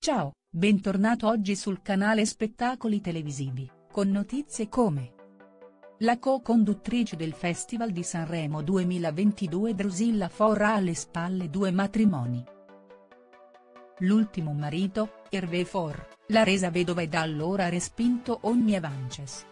Ciao, bentornato oggi sul canale Spettacoli Televisivi, con notizie come: la co-conduttrice del Festival di Sanremo 2022 Drusilla For ha alle spalle 2 matrimoni. L'ultimo marito, Hervé For, l'ha resa vedova e da allora ha respinto ogni avances.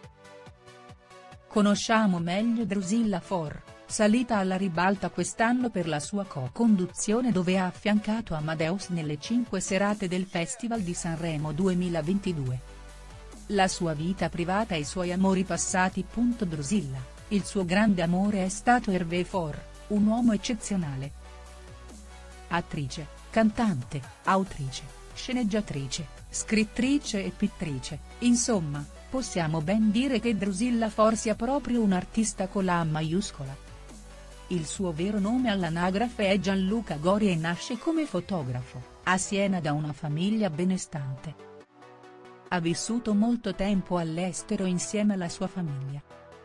Conosciamo meglio Drusilla For, salita alla ribalta quest'anno per la sua co-conduzione dove ha affiancato Amadeus nelle 5 serate del Festival di Sanremo 2022. La sua vita privata e i suoi amori passati. Drusilla, il suo grande amore è stato Hervé For, un uomo eccezionale. Attrice, cantante, autrice, sceneggiatrice, scrittrice e pittrice, insomma, possiamo ben dire che Drusilla For sia proprio un artista con la A maiuscola. Il suo vero nome all'anagrafe è Gianluca Gori e nasce come fotografo, a Siena da una famiglia benestante. Ha vissuto molto tempo all'estero insieme alla sua famiglia.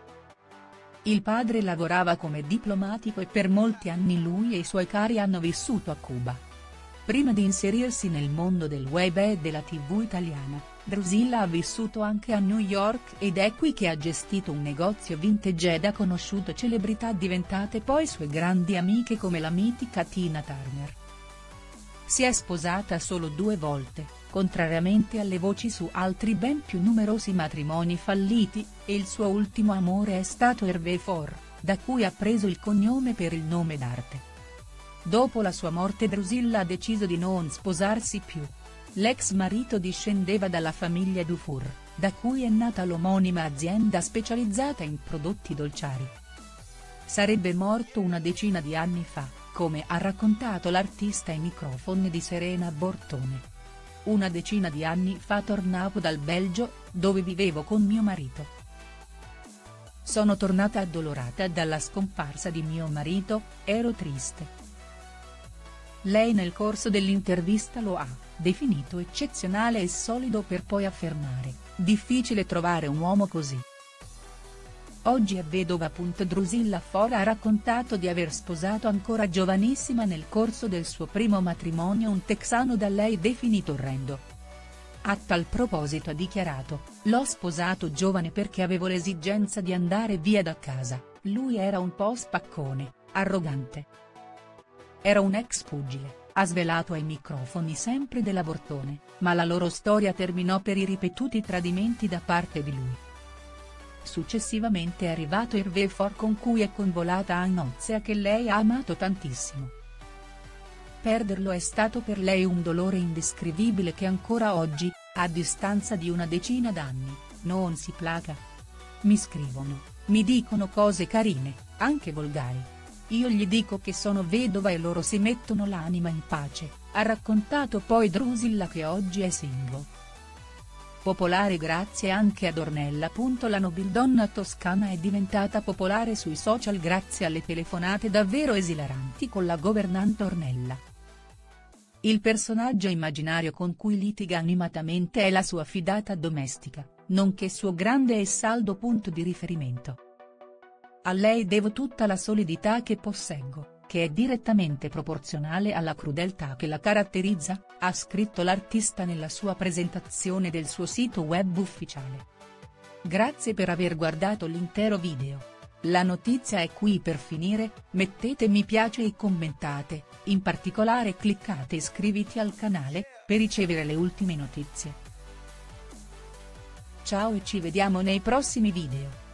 Il padre lavorava come diplomatico e per molti anni lui e i suoi cari hanno vissuto a Cuba. Prima di inserirsi nel mondo del web e della TV italiana, Drusilla ha vissuto anche a New York ed è qui che ha gestito un negozio vintage ed ha conosciuto celebrità diventate poi sue grandi amiche come la mitica Tina Turner. Si è sposata solo 2 volte, contrariamente alle voci su altri ben più numerosi matrimoni falliti, e il suo ultimo amore è stato Hervé For, da cui ha preso il cognome per il nome d'arte. Dopo la sua morte Drusilla ha deciso di non sposarsi più. L'ex marito discendeva dalla famiglia Dufour, da cui è nata l'omonima azienda specializzata in prodotti dolciari. Sarebbe morto una decina di anni fa, come ha raccontato l'artista ai microfoni di Serena Bortone. Una decina di anni fa tornavo dal Belgio, dove vivevo con mio marito. Sono tornata addolorata dalla scomparsa di mio marito, ero triste. Lei nel corso dell'intervista lo ha definito eccezionale e solido per poi affermare, difficile trovare un uomo così. Oggi è vedova. Drusilla For ha raccontato di aver sposato ancora giovanissima nel corso del suo primo matrimonio un texano da lei definito orrendo. A tal proposito ha dichiarato: "L'ho sposato giovane perché avevo l'esigenza di andare via da casa, lui era un po' spaccone, arrogante. Era un ex pugile", ha svelato ai microfoni sempre della Bortone, ma la loro storia terminò per i ripetuti tradimenti da parte di lui. Successivamente è arrivato Hervé For con cui è convolata a nozze che lei ha amato tantissimo. Perderlo è stato per lei un dolore indescrivibile che ancora oggi, a distanza di una decina d'anni, non si placa. "Mi scrivono, mi dicono cose carine, anche volgari. Io gli dico che sono vedova e loro si mettono l'anima in pace", ha raccontato poi Drusilla, che oggi è single. Popolare grazie anche ad Ornella. La nobildonna toscana è diventata popolare sui social grazie alle telefonate davvero esilaranti con la governante Ornella. Il personaggio immaginario con cui litiga animatamente è la sua fidata domestica, nonché suo grande e saldo punto di riferimento. "A lei devo tutta la solidità che posseggo, che è direttamente proporzionale alla crudeltà che la caratterizza", ha scritto l'artista nella sua presentazione del suo sito web ufficiale. Grazie per aver guardato l'intero video. La notizia è qui per finire, mettete mi piace e commentate, in particolare cliccate iscriviti al canale, per ricevere le ultime notizie. Ciao e ci vediamo nei prossimi video.